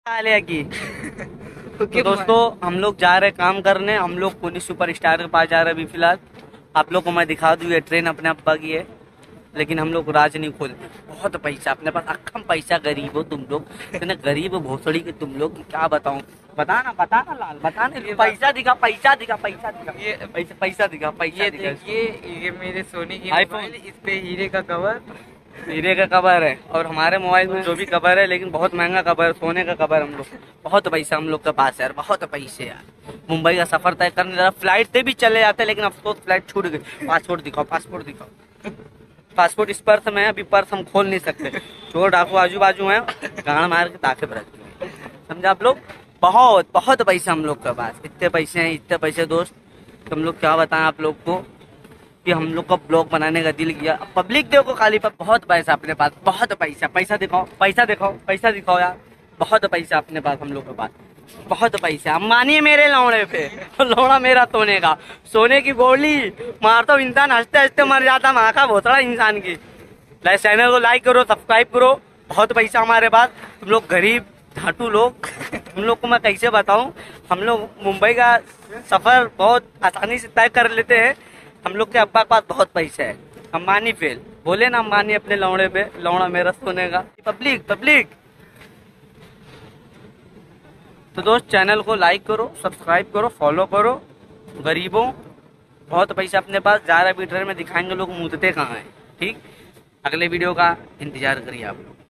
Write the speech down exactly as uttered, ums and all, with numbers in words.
की तो दोस्तों हम लोग जा रहे काम करने। हम लोग पुणे सुपर स्टार के पास जा रहे हैं अभी फिलहाल। आप लोग को मैं दिखा दूँ, ये ट्रेन अपने अब्बा की है, लेकिन हम लोग राज नहीं खोलते। बहुत पैसा अपने पास, अक्खम पैसा। गरीब हो तुम लोग, इतने गरीब भोसड़ी के तुम लोग की क्या बताऊं। बताना बताना लाल, बताने पैसा दिखा, पैसा दिखा, पैसा दिखा, ये पैसा पैसा दिखा, पैसा दिखा। ये ये मेरे सोनी की आईफोन, इस पे हीरे का कवर, हीरे का कवर है। और हमारे मोबाइल में जो भी कवर है, लेकिन बहुत महंगा कवर है, सोने का कवर। हम लोग बहुत पैसा हम लोग के पास है यार, बहुत पैसे यार। मुंबई का सफर तय करने जरा फ्लाइट से भी चले जाते, लेकिन अफसोस फ्लाइट छूट गई। पासपोर्ट दिखाओ, पासपोर्ट दिखाओ। पासपोर्ट इस पर्स में है, अभी पर्स हम खोल नहीं सकते। चोर डाकू आजू बाजू है, गाड़ मार के ताके पर रखते हैं। समझे आप लोग? बहुत बहुत पैसा हम लोग के पास, इतने पैसे हैं, इतने पैसे दोस्त, हम लोग क्या बताएं आप लोग को कि हम लोग का ब्लॉग बनाने का दिल किया। पब्लिक देखो खाली पर, बहुत पैसा अपने पास, बहुत पैसा। पैसा दिखाओ, पैसा दिखाओ, पैसा दिखाओ यार। बहुत पैसा अपने पास, हम लोग के पास बहुत पैसा। अब मानिए मेरे लौड़े पे, लौड़ा मेरा सोने का, सोने की गोली मारता हूँ, इंसान हंसते हंसते मर जाता। माँ का भोसड़ा इंसान की। चैनल को लाइक करो, सब्सक्राइब करो। बहुत पैसा हमारे पास। तुम लोग गरीब धाटू लोग, हम लोग को मैं कैसे बताऊं। हम लोग मुंबई का सफर बहुत आसानी से तय कर लेते हैं। हम लोग के अब्बा के पास बहुत पैसा है। अम्बानी फेल बोले ना, अम्बानी अपने लौड़े पे, लौड़ा मेरा सोने का। पब्लिक पब्लिक तो दोस्त चैनल को लाइक करो, सब्सक्राइब करो, फॉलो करो। गरीबों बहुत पैसा अपने पास। जा रहा है ट्रेन में, दिखाएंगे लोग मुदते कहाँ हैं। ठीक, अगले वीडियो का इंतजार करिए आप।